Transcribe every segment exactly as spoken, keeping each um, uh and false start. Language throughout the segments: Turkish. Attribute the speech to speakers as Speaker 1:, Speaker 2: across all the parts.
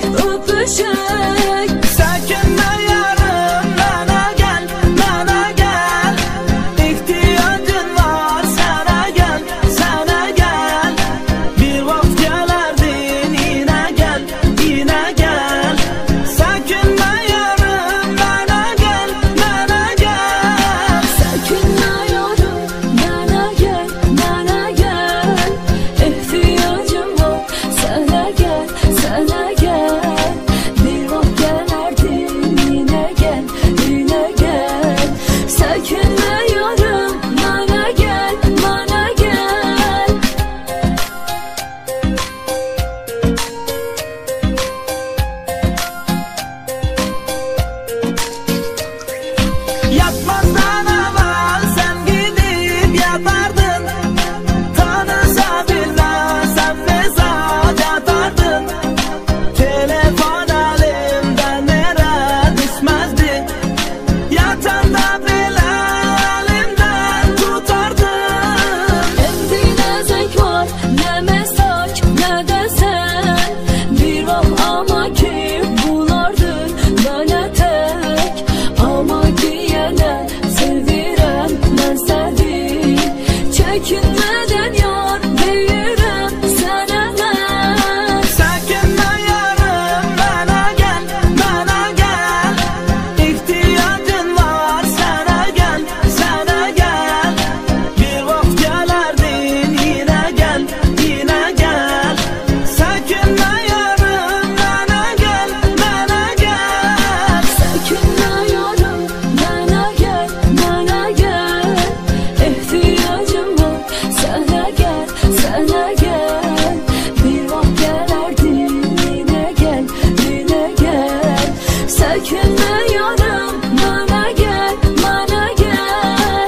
Speaker 1: öpüşek.
Speaker 2: Sökünme yarım bana gel, bana gel. İhtiyacın var sana gel, sana gel. Bir vakit gelerdin yine gel, yine gel. Sökünme yarım bana gel, bana gel.
Speaker 1: Sökünme yarım bana gel, bana gel. İhtiyacım var sana gel, sana gel. Bir vakit gelerdin yine gel, yine gel. Sökünme yarım bana gel, bana gel.
Speaker 2: Yatmazdan evvel sen gidip yatardın. Tanısa bilmezsen mesaj atardın. Telefon elimden nere düşmezdi. Yatanda bile elimden tutardın.
Speaker 1: Endi ne zevk var, ne mesaj, ne de sen. Bir vaxt ama ki bulardın böyle tek. Ama ki yine sevirəm ben seni. Çekinmeden yar deyirəm sana ben.
Speaker 2: Sökünme yarım bana gel, bana gel. İhtiyacın var sana gel, sana gel. Bir vakit gelerdin yine gel, yine gel. Sökünme yarım bana gel, bana gel.
Speaker 1: Sökünme yarım bana gel, bana gel. İhtiyacım var sana gel, sana gel. Bir vakit gelerdin yine gel, yine gel. Sökünme yarım bana gel, bana gel.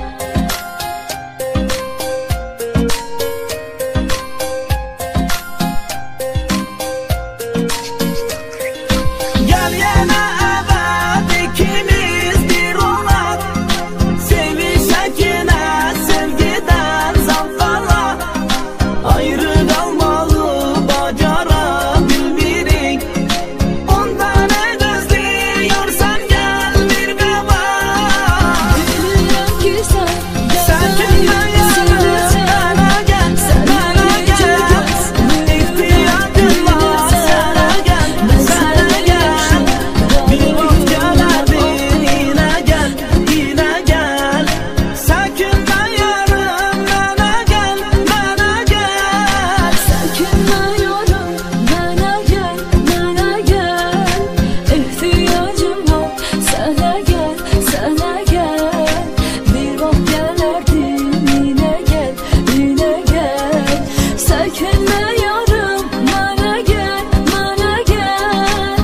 Speaker 2: Gel yine evet ikimiz bir olak. Sevişek yine sevgiden zavklarla. Ayrı kalmalı bacarabilmirik. Ondan ne gözlüyorsan gel bir baba.
Speaker 1: Biliyorum ki sen
Speaker 2: Sökünme yarım bana gel, bana gel. İhtiyacın var sana gel, sana gel. Bir vakit gelerdin yine gel, yine gel. Sökünme yarım bana gel, bana gel.
Speaker 1: Sökünme yarım bana gel, bana gel. İhtiyacım var sana gel, sana gel. Bir vakit gelerdin yine gel, yine gel. Sökünme yarım bana gel, bana gel.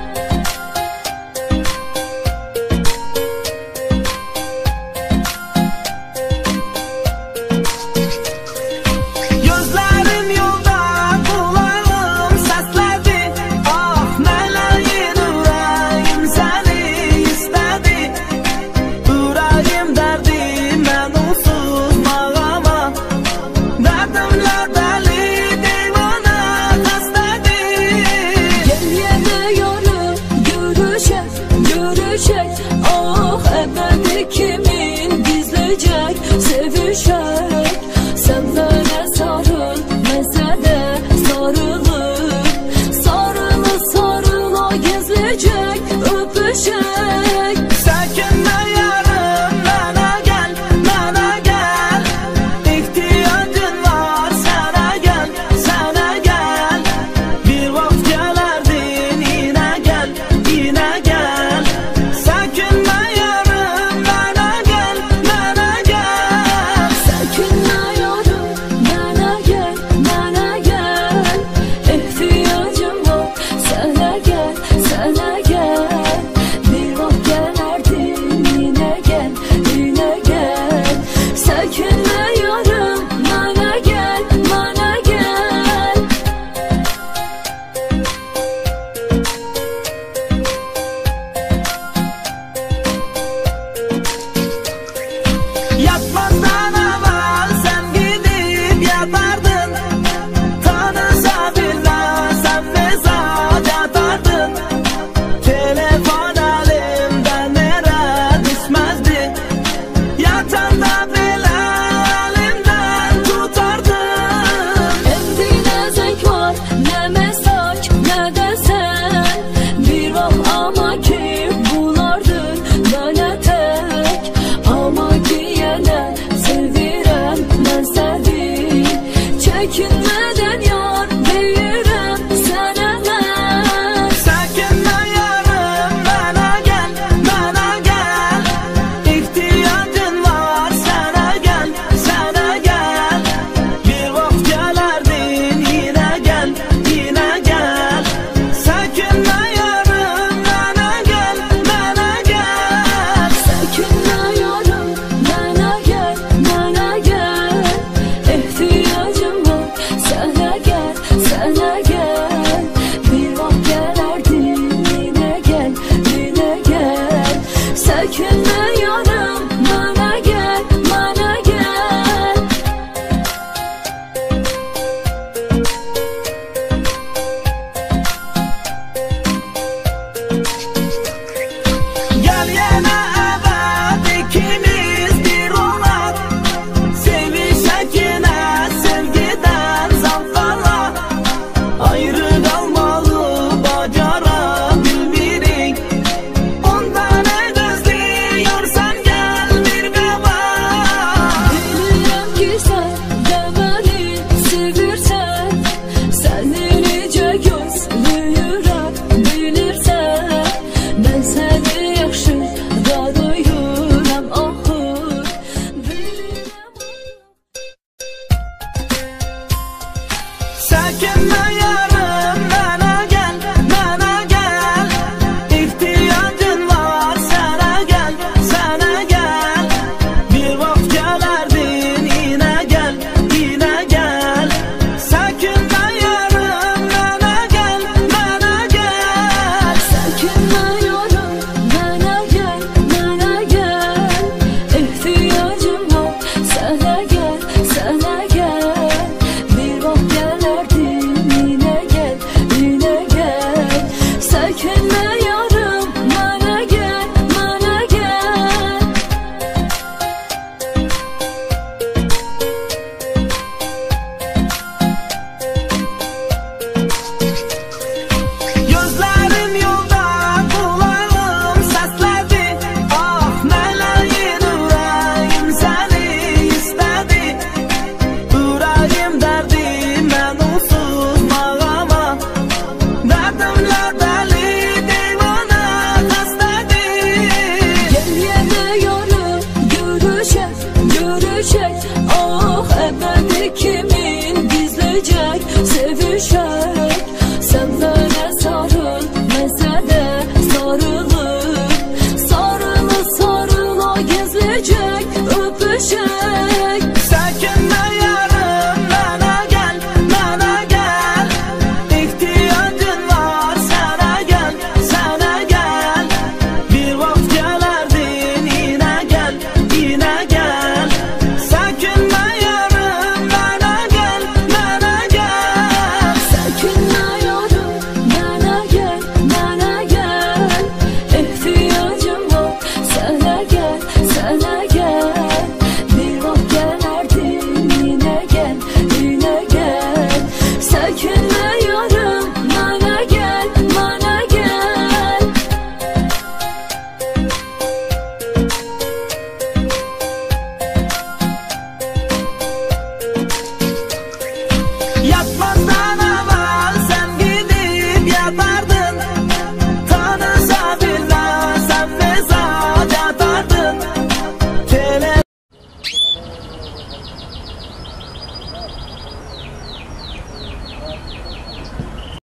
Speaker 2: Gözlerim yolda, kulağım sesledi. Ah meleğin yüreğim seni istedi. Yüreğim derdim ben onsuz mağama. Derdimle deli divane hastedi.
Speaker 1: Gel yine yarım görüşek, görüşek. Ah ebedi kimin gizleyecek, sevişek. Sen bana sarıl, mesele sarılır. Sarılı sarıla gizleyecek, öpüşek.
Speaker 2: Sökünme yarım bana gel, bana gel. İhtiyacın var sana gel, sana gel. Bir vakit gelerdin yine gel, yine gel. Sökünme yarım bana gel, bana gel.
Speaker 1: Sökünme yarım bana gel, bana gel. İhtiyacım var sana gel, sana gel.